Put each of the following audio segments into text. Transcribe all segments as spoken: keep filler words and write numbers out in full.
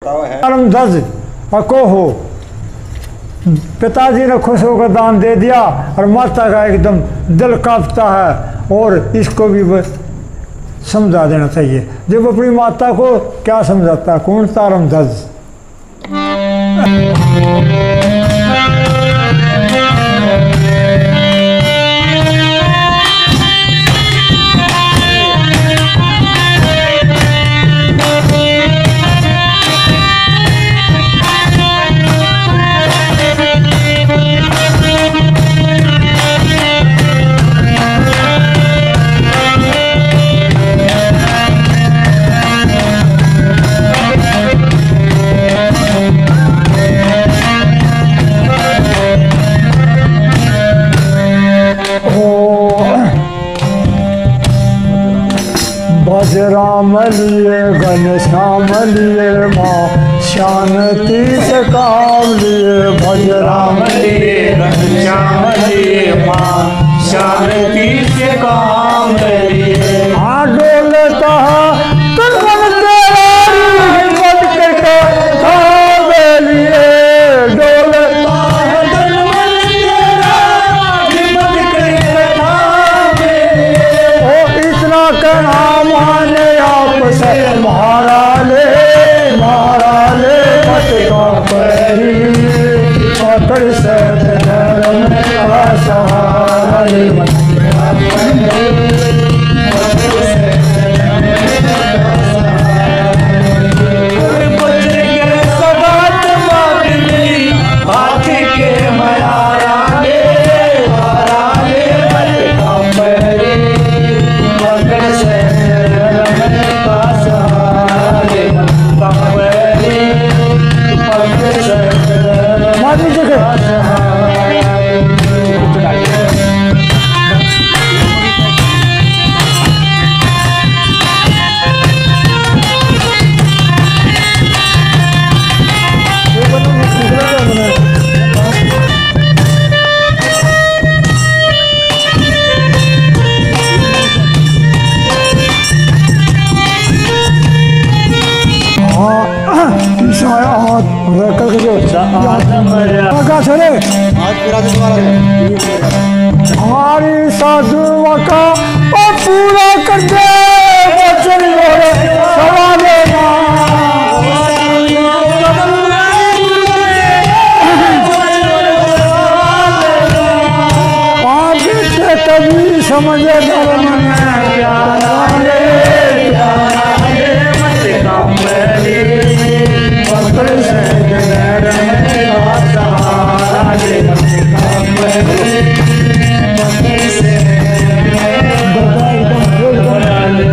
धज पको हो। पिताजी ने खुश होकर दान दे दिया और माता का एकदम दिल कांपता है। और इसको भी समझा देना चाहिए। जब अपनी माता को क्या समझाता है, कौन तारम धज। राम लिए घनश्याम लिए माँ शांति से काम लिए। भज राम लिए घनश्याम लिए माँ शांति से काम लिए। हाँ डोलता तन मन तेरा हिम्मत के काम लिए। डोलता तन मन तेरा हिम्मत के काम लिए। ओ इतना कहना माने से मारा ले मारा ले मत का परी पकड़ से धर्म का सहारा ले मत का परी पकड़ से बच्चे के सगात मांगली हाथ के मारा ले मारा ले मत का परी पकड़ से मारी जगह हमारी साधु का और पूरा कर दे वचन सवा देना। आगे से कभी समझ धर्म में प्यारा ले प्यारा ले मत काम ले पकड़ से सहारा ले मत काम ले।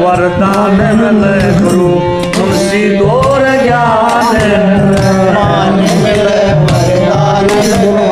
वरदान मिले गुरु तुलसी दौर ज्ञान मान मिले वरदान